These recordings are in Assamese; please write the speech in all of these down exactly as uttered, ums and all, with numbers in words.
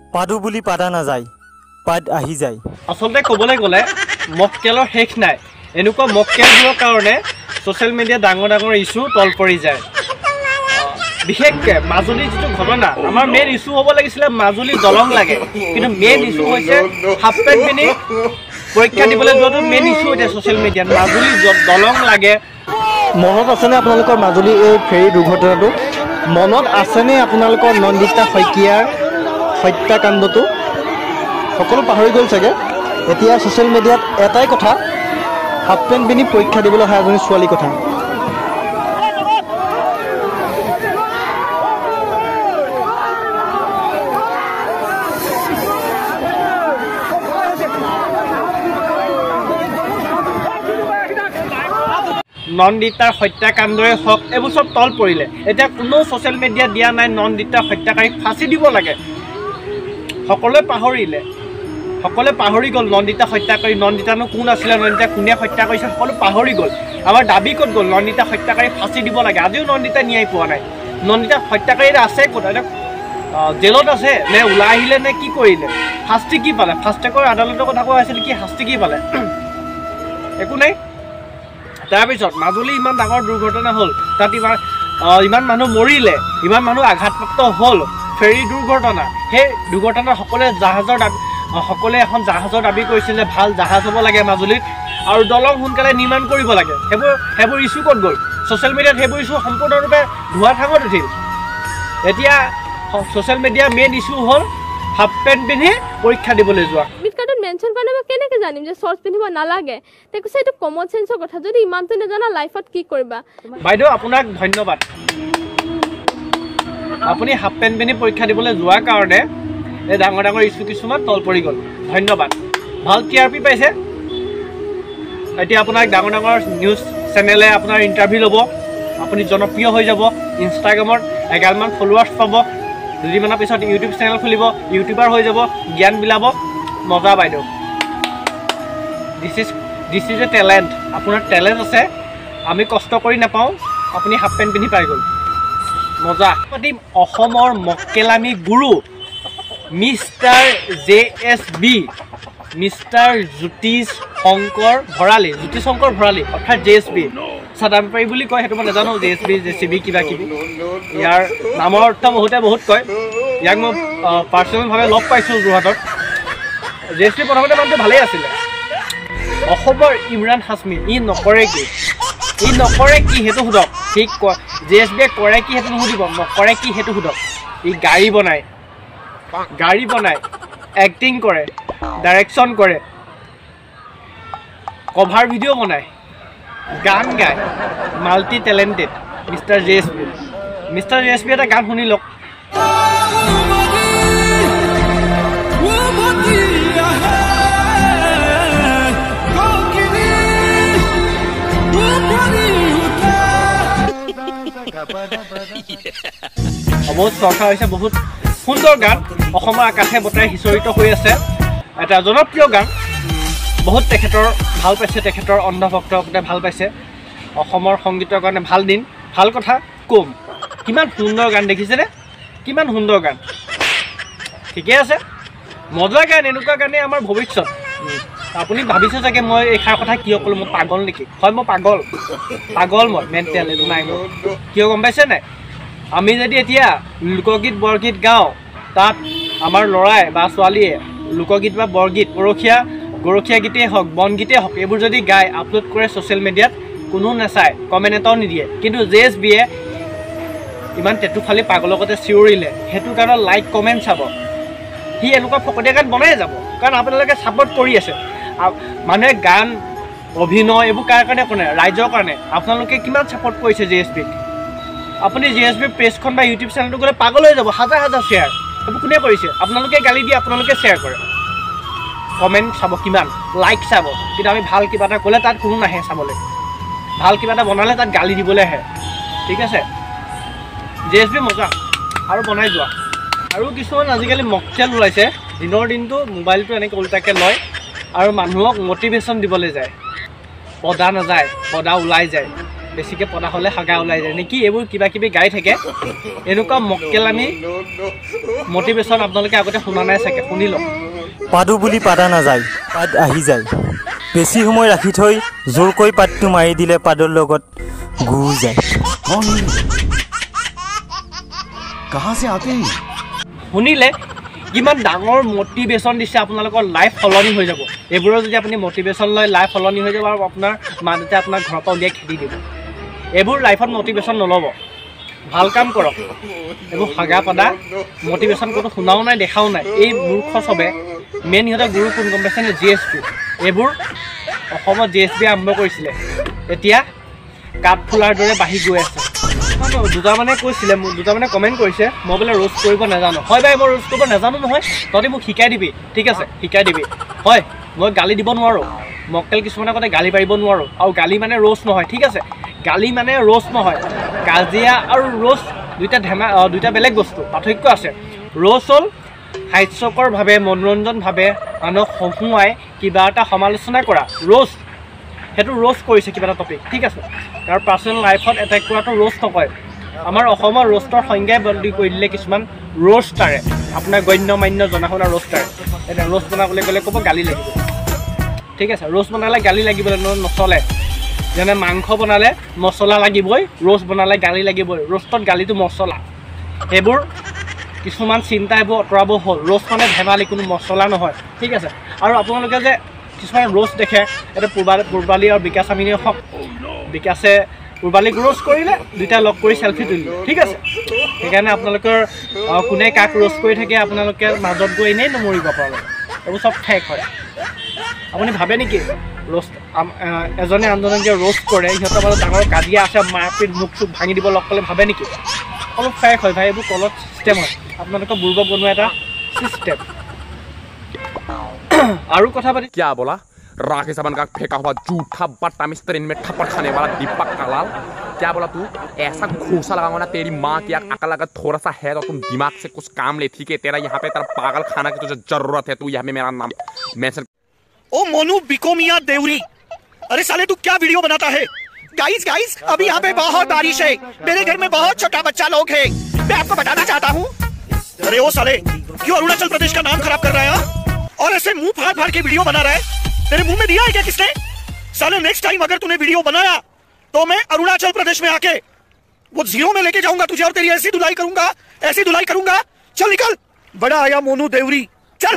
পাদু বুলি পাদা নাযায়, পাদ আহি যায়। আচলতে ক'বলৈ গ'লে মক্কেলৰ শেষ নাই। এনেকুৱা মক্কেলবোৰৰ কাৰণে ছ'চিয়েল মিডিয়াত ডাঙৰ ডাঙৰ ইছ্যু তল পৰি যায়। বিশেষকৈ মাজুলীৰ যিটো ঘটনা, আমাৰ মেইন ইছ্যু হ'ব লাগিছিলে মাজুলী দলং লাগে, কিন্তু মেইন ইছ্যু হৈছে হাফ পেণ্ট পিন্ধি পৰীক্ষা দিবলৈ যোৱাটো মেইন ইছ্যু এতিয়া ছ'চিয়েল মিডিয়াত। মাজুলী দলং লাগে। মনত আছেনে আপোনালোকৰ মাজুলী এই ফেৰী দুৰ্ঘটনাটো? মনত আছেনে আপোনালোকৰ নন্দিতা শইকীয়াৰ হত্যাকাণ্ডটো? সকলো পাহৰি গ'ল চাগে। এতিয়া ছ'চিয়েল মিডিয়াত এটাই কথা, হাফ পেণ্ট পিন্ধি পৰীক্ষা দিবলৈ অহা এজনী ছোৱালীৰ কথা। নন্দিতাৰ হত্যাকাণ্ডৰে হওক এইবোৰ চব তল পৰিলে। এতিয়া কোনো ছ'চিয়েল মিডিয়াত দিয়া নাই নন্দিতাৰ হত্যাকাৰীক ফাঁচি দিব লাগে। সকলোৱে পাহৰিলে, সকলোৱে পাহৰি গ'ল নন্দিতা হত্যাকাৰী। নন্দিতানো কোন আছিলে, নন্দিতা কোনে হত্যা কৰিছে সকলো পাহৰি গ'ল। আমাৰ দাবী ক'ত গ'ল? নন্দিতা হত্যাকাৰীক ফাঁচি দিব লাগে। আজিও নন্দিতা ন্যায় পোৱা নাই। নন্দিতা হত্যাকাৰী আছে ক'ত? এতিয়া জেলত আছে নে ওলাই আহিলে নে কি কৰিলে? শাস্তি কি পালে? ফাষ্টেকৰ আদালতৰ কথা কোৱা হৈছিল, কি শাস্তি কি পালে? একো নাই। তাৰপিছত মাজুলী ইমান ডাঙৰ দুৰ্ঘটনা হ'ল, তাত ইমান ইমান মানুহ মৰিলে, ইমান মানুহ আঘাতপ্ৰাপ্ত হ'ল। ফেৰী দুৰ্ঘটনা, সেই দুৰ্ঘটনা সকলোৱে জাহাজৰ দাবী সকলোৱে এখন জাহাজৰ দাবী কৰিছিলে, ভাল জাহাজ হ'ব লাগে মাজুলীত, আৰু দলং সোনকালে নিৰ্মাণ কৰিব লাগে। সেইবোৰ সেইবোৰ ইছ্যু ক'ত গ'ল? ছ'চিয়েল মিডিয়াত সেইবোৰ ইছ্যু সম্পূৰ্ণৰূপে ধোঁৱা ঠাঙত উঠিল। এতিয়া ছ'চিয়েল মিডিয়াৰ মেইন ইছ্যু হ'ল হাফ পেণ্ট পিন্ধি পৰীক্ষা দিবলৈ যোৱা। কাৰ্ডত মেনশ্যন কৰিলে মই কেনেকৈ জানিম যে শ্বৰ্টছ পিন্ধিব নালাগে? তেওঁ কৈছে এইটো কমন চেঞ্চৰ কথা। যদি ইমানটো নাজানা লাইফত কি কৰিবা? বাইদেউ আপোনাক ধন্যবাদ। আপুনি হাফ পেণ্ট পিন্ধি পৰীক্ষা দিবলৈ যোৱাৰ কাৰণে এই ডাঙৰ ডাঙৰ ইছ্যু কিছুমান তল পৰি গ'ল। ধন্যবাদ। ভাল টি আৰ পি পাইছে। এতিয়া আপোনাক ডাঙৰ ডাঙৰ নিউজ চেনেলে আপোনাৰ ইণ্টাৰভিউ ল'ব, আপুনি জনপ্ৰিয় হৈ যাব। ইনষ্টাগ্ৰামত এগালমান ফলোৱাৰ্ছ পাব, দুদিনমানৰ পিছত ইউটিউব চেনেল খুলিব, ইউটিউবাৰ হৈ যাব, জ্ঞান বিলাব। মজা বাইদেউ। This is this is a talent. আপোনাৰ টেলেণ্ট আছে, আমি কষ্ট কৰি নাপাওঁ, আপুনি হাফ পেণ্ট পিন্ধি পাই গ'ল। মজা। পাতিম অসমৰ মক্কেলামী গুৰু mister J S B, mister Jyotish Shankar Bharali, Jyotish Shankar Bharali অৰ্থাৎ জে এছ বি। চাদাম্পাৰী বুলি কয়, সেইটো মই নাজানো। J S B, J C B কিবা কিবি, ইয়াৰ নামৰ অৰ্থ বহুতে বহুত কয়। ইয়াক মই পাৰ্চনেলভাৱে লগ পাইছোঁ যোৰহাটত। জে এছ বি প্ৰথমতে মানুহটো ভালেই আছিলে। অসমৰ ইমৰান হাছমি ই নকৰে কি? ই নকৰে কি সেইটো সোধক। সি জে এছ বিয়ে কৰে কি সেইটো নুসুধিব, নকৰে কি সেইটো সোধক। ই গাড়ী বনায়, গাড়ী বনায়, এক্টিং কৰে, ডাইৰেকশ্যন কৰে, কভাৰ ভিডিঅ' বনায়, গান গায়। Multi talented mister J S B. Mister J S B এটা গান শুনি লওক। বহুত চৰ্চা হৈছে, বহুত সুন্দৰ গান। অসমৰ আকাশে বতাই সিঁচৰিত হৈ আছে, এটা জনপ্ৰিয় গান। বহুত তেখেতৰ ভাল পাইছে, তেখেতৰ অন্ধভক্তসকলে ভাল পাইছে। অসমৰ সংগীতৰ কাৰণে ভাল দিন, ভাল কথা কম। কিমান সুন্দৰ গান দেখিছেনে? কিমান সুন্দৰ গান। ঠিকে আছে, মজা গান। এনেকুৱা গানেই আমাৰ ভৱিষ্যত। আপুনি ভাবিছে চাগে মই এইষাৰ কথা কিয় ক'লোঁ, মই পাগল নেকি? হয়, মই পাগল, পাগল মই মেণ্টেল। এইটো নাই মোৰ। কিয় গম পাইছে নাই? আমি যদি এতিয়া লোকগীত বৰগীত গাওঁ, তাত আমাৰ ল'ৰাই বা ছোৱালীয়ে লোকগীত বা বৰগীত, গৰখীয়া গৰখীয়া গীতেই হওক, বনগীতেই হওক, এইবোৰ যদি গায়, আপলোড কৰে ছ'চিয়েল মিডিয়াত, কোনো নাচায়, কমেণ্ট এটাও নিদিয়ে। কিন্তু জে এছ বিয়ে ইমান টেটু ফালি পাগলৰ লগতে চিঞৰিলে, সেইটো কাৰণত লাইক কমেণ্ট চাব। সি এনেকুৱা ফকতীয়া গান বনাই যাব, কাৰণ আপোনালোকে ছাপোৰ্ট কৰি আছে। মানুহে গান, অভিনয় এইবোৰ কাৰ কাৰণে কৰে? ৰাইজৰ কাৰণে। আপোনালোকে কিমান ছাপোৰ্ট কৰিছে জে এছ বিক? আপুনি জে এছ বিৰ পেজখন বা ইউটিউব চেনেলটো গ'লে পাগল হৈ যাব। হাজাৰ হাজাৰ শ্বেয়াৰ। এইবোৰ কোনে কৰিছে? আপোনালোকে গালি দিয়ে, আপোনালোকে শ্বেয়াৰ কৰে, কমেণ্ট চাব, কিমান লাইক চাব। কিন্তু আমি ভাল কিবা এটা ক'লে তাত কোনো নাহে চাবলৈ। ভাল কিবা এটা বনালে তাত গালি দিবলৈ আহে। ঠিক আছে, জে এছ বি মজা আৰু বনাই যোৱা। আৰু কিছুমান আজিকালি মকটেল ওলাইছে, দিনৰ দিনটো মোবাইলটো এনেকৈ উল্টাকৈ লয় আৰু মানুহক মটিভেশ্যন দিবলৈ যায়। পদা নাযায়, পদা ওলাই যায়। বেছিকৈ পদা হ'লে হাগা ওলাই যায় নেকি এইবোৰ কিবা কিবি গাই থাকে এনেকুৱা মক্কেলামি মটিভেশ্যন আপোনালোকে আগতে শুনা নাই চাগে শুনি লওক পাদো বুলি পাদা নাযায় পাদ আহি যায় বেছি সময় ৰাখি থৈ জোৰকৈ পাতটো মাৰি দিলে পাদৰ লগত গু যায় कहाँ से आते हैं শুনিলে কিমান ডাঙৰ মটিভেশ্যন দিছে আপোনালোকৰ লাইফ সলনি হৈ যাব এইবোৰৰ যদি আপুনি মটিভেশ্যন লয় লাইফ সলনি হৈ যাব আৰু আপোনাৰ মা দেউতাই আপোনাক ঘৰৰ পৰা উলিয়াই খেদি দিব এইবোৰ লাইফত মটিভেশ্যন নল'ব ভাল কাম কৰক এইবোৰ হাগা পাদা মটিভেশ্যন ক'তো শুনাও নাই দেখাও নাই এই মূৰ্খ চবে মেইন সিহঁতৰ গুৰু কোন গম পাইছেনে জি এছ পি এইবোৰ অসমত জি এছ পি আৰম্ভ কৰিছিলে এতিয়া কাঠফুলাৰ দৰে বাঢ়ি গৈ আছে দুটামানে কৈছিলে মোক দুটামানে কমেণ্ট কৰিছে মই বোলে ৰোষ্ট কৰিব নাজানো হয় বাই মই ৰোষ্ট কৰিব নাজানো নহয় তহঁতি মোক শিকাই দিবি ঠিক আছে শিকাই দিবি হয় মই গালি দিব নোৱাৰোঁ মক্কেল কিছুমানে কতে গালি পাৰিব নোৱাৰোঁ আৰু গালি মানে ৰোষ্ট নহয় ঠিক আছে গালি মানে ৰোষ্ট নহয় কাজিয়া আৰু ৰোষ্ট দুইটা ধেমা দুইটা বেলেগ বস্তু পাৰ্থক্য আছে ৰোষ্ট হ'ল হাস্যকৰভাৱে মনোৰঞ্জনভাৱে মানুহক হহুৱাই কিবা এটা সমালোচনা কৰা ৰোষ্ট সেইটো ৰোষ্ট কৰিছে কিবা এটা টপিক ঠিক আছে তাৰ পাৰ্চনেল লাইফত এটেক কৰাটো ৰোষ্ট নকয় আমাৰ অসমৰ ৰোষ্টৰ সংজ্ঞাই বদলি কৰি দিলে কিছুমান ৰোষ্টাৰে আপোনাৰ গণ্য মান্য জনা শুনা ৰোষ্টাৰে এতিয়া ৰোষ্ট বনাবলৈ গ'লে ক'ব গালি লাগিব ঠিক আছে ৰোষ্ট বনালে গালি লাগিবলৈ নচলে যেনে মাংস বনালে মছলা লাগিবই ৰোষ্ট বনালে গালি লাগিবই ৰোষ্টত গালিটো মছলা সেইবোৰ কিছুমান চিন্তা এইবোৰ আঁতৰাব হ'ল ৰোষ্ট মানে ধেমালি কোনো মছলা নহয় ঠিক আছে আৰু আপোনালোকে যে কিছুমান ৰোষ্ট দেখে এটা পূৰ্বালী পূৰ্বালী আৰু বিকাশ আমিনী হওক বিকাশে পূৰ্বালীক ৰোষ্ট কৰিলে দুইটা লগ কৰি চেলফি তুলিলে ঠিক আছে সেইকাৰণে আপোনালোকৰ কোনে কাক ৰোষ্ট কৰি থাকে আপোনালোকে মাজত গৈ এনেই নমৰিব আপোনালোকে এইবোৰ চব ফেক হয় আপুনি ভাবে নেকি ৰোষ্ট এজনে আনজনকে ৰোষ্ট কৰে সিহঁতৰ মাজত ডাঙৰ কাজিয়া আছে মাৰপিট মুখ চুখ ভাঙি দিব লগ পালে ভাবে নেকি অলপ ফেক হয় ভাই এইবোৰ কলত চিষ্টেম হয় আপোনালোকৰ বুৰ্বক বনোৱা এটা চিষ্টেম আৰু কথা পাতি क्या बोला राकेश साबन का फेंका हुआ जूठा बट्टा मिस्त्री में थप्पड़ खाने वाला दीपक कलाल क्या बोला तू ऐसा घूसा लगाऊंगा ना तेरी माँ की अकल अगर थोड़ा सा है तो तुम दिमाग से कुछ काम ले ठीक है तेरा यहाँ पे तेरा पागल खाना की तुझे जरूरत है तू यहाँ पे मेरा नाम मेंशन ओ मोनू बिकोमिया देवरी अरे साले तू क्या वीडियो बनाता है गाइस गाइस अभी यहाँ पे बहुत बारिश है मेरे घर में बहुत छोटा बच्चा लोग है मैं आपको बताना चाहता हूँ अरे ओ साले क्यों अरुणाचल प्रदेश का नाम खराब कर रहा है और ऐसे मुंह फाड़ फाड़ के वीडियो बना रहा है तेरे मुंह में दिया है क्या किसने साले नेक्स्ट टाइम अगर तूने वीडियो बनाया तो मैं अरुणाचल प्रदेश में आके वो जीरो में लेके जाऊंगा तुझे और तेरी ऐसी धुलाई करूंगा ऐसी धुलाई करूंगा चल निकल बड़ा आया मोनू देवरी चल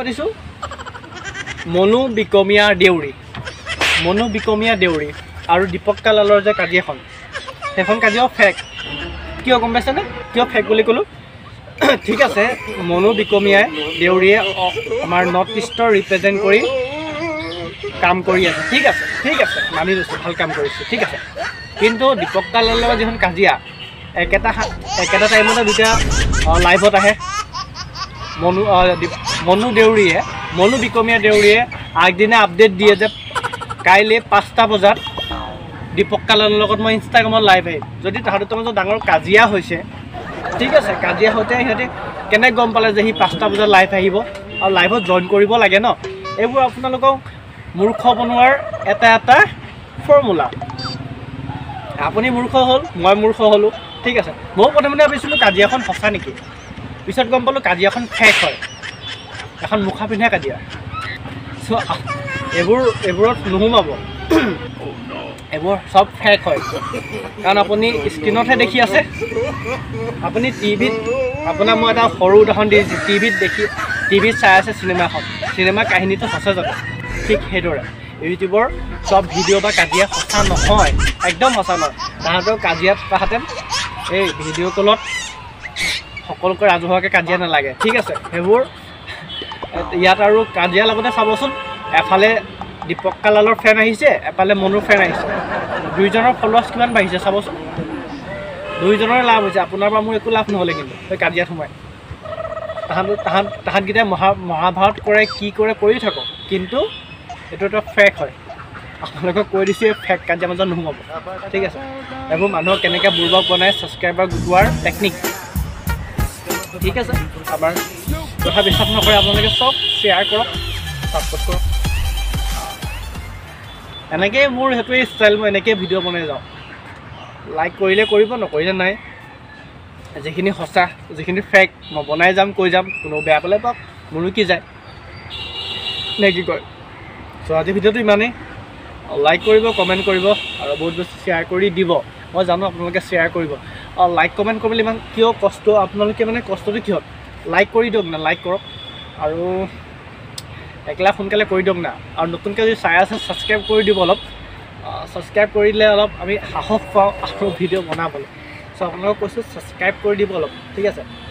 মনু বিকমীয়া দেউৰী মনু বিকমীয়া দেউৰী আৰু দীপক কালালৰ যে কাজিয়াখন সেইখন কাজিয়াও ফেক কিয় গম পাইছেনে কিয় ফেক বুলি ক'লোঁ ঠিক আছে মনু বিকমীয়াই দেউৰীয়ে আমাৰ নৰ্থ ইষ্টৰ ৰিপ্ৰেজেণ্ট কৰি কাম কৰি আছে ঠিক আছে ঠিক আছে মানি লৈছোঁ ভাল কাম কৰিছে ঠিক আছে কিন্তু দীপক কালালৰ লগত যিখন কাজিয়া একেটা একেটা টাইমতে দুটা লাইভত আহে মনু মনু দেউৰীয়ে মনু বিকমীয়া দেউৰীয়ে আগদিনা আপডেট দিয়ে যে কাইলৈ পাঁচটা বজাত দীপক কালালৰ লগত মই ইনষ্টাগ্ৰামত লাইভ আহিম যদি তাহাঁতৰ মাজত ডাঙৰ কাজিয়া হৈছে ঠিক আছে কাজিয়া হওঁতে সিহঁতে কেনেকৈ গম পালে যে সি পাঁচটা বজাত লাইভ আহিব আৰু লাইভত জইন কৰিব লাগে ন এইবোৰ আপোনালোকক মূৰ্খ বনোৱাৰ এটা এটা ফৰ্মুলা আপুনি মূৰ্খ হ'ল মই মূৰ্খ হ'লোঁ ঠিক আছে মই প্ৰথমতে ভাবিছিলোঁ কাজিয়াখন সঁচা নেকি পিছত গম পালোঁ কাজিয়াখন ফেক হয় এখন মুখা পিন্ধা কাজিয়া চ' এইবোৰ এইবোৰত নোসোমাব এইবোৰ চব ফেক হয় কাৰণ আপুনি স্ক্ৰীণতহে দেখি আছে আপুনি টিভিত আপোনাক মই এটা সৰু উদাহৰণ দি দিছোঁ টিভিত দেখি টিভিত চাই আছে চিনেমাখন চিনেমাৰ কাহিনীটো সঁচা যাব ঠিক সেইদৰে ইউটিউবৰ চব ভিডিঅ' বা কাজিয়া সঁচা নহয় একদম সঁচা নহয় তাহাঁতৰ কাজিয়া থকাহেঁতেন এই ভিডিঅ' কলত সকলোকে ৰাজহুৱাকৈ কাজিয়া নালাগে ঠিক আছে সেইবোৰ ইয়াত আৰু কাজিয়া লগতে চাবচোন এফালে দীপক কালালৰ ফেন আহিছে এফালে মনুৰ ফেন আহিছে দুইজনৰ ফলোৱাৰ্ছ কিমান বাঢ়িছে চাবচোন দুইজনৰে লাভ হৈছে আপোনাৰ পৰা মোৰ একো লাভ নহ'লে কিন্তু সেই কাজিয়াত সোমাই তাহাঁত তাহাঁত তাহাঁতকেইটাই মহা মহাভাৰত কৰে কি কৰে কৰি থাকক কিন্তু এইটো এটা ফেক হয় আপোনালোকক কৈ দিছোঁ এই ফেক কাজিয়া মাজত নোসোমাব ঠিক আছে এইবোৰ মানুহক কেনেকৈ বুৰ্বক বনাই ছাবস্ক্ৰাইবাৰ গোটোৱাৰ টেকনিক ঠিক আছে আমাৰ কথা বিশ্বাস নকৰে আপোনালোকে চব শ্বেয়াৰ কৰক ছাপোৰ্ট কৰক এনেকৈয়ে মোৰ সেইটোৱে ষ্টাইল মই এনেকৈয়ে ভিডিঅ' বনাই যাওঁ লাইক কৰিলে কৰিব নকৰিলে নাই যিখিনি সঁচা যিখিনি ফেক মই বনাই যাম কৈ যাম কোনো বেয়া পালে পাওক মোৰো কি যায় নে কি কয় চ' আজি ভিডিঅ'টো ইমানেই লাইক কৰিব কমেণ্ট কৰিব আৰু বহুত বেছি শ্বেয়াৰ কৰি দিব মই জানো আপোনালোকে শ্বেয়াৰ কৰিব আৰু লাইক কমেণ্ট কৰিবলৈ ইমান কিয় কষ্ট আপোনালোকে মানে কষ্টটো কিহত লাইক কৰি দিয়ক না লাইক কৰক আৰু একলা সোনকালে কৰি দিয়ক না আৰু নতুনকৈ যদি চাই আছে ছাবস্ক্ৰাইব কৰি দিব অলপ ছাবস্ক্ৰাইব কৰি দিলে অলপ আমি সাহস পাওঁ আৰু ভিডিঅ' বনাবলৈ চ' আপোনালোকক কৈছোঁ ছাবস্ক্ৰাইব কৰি দিব অলপ ঠিক আছে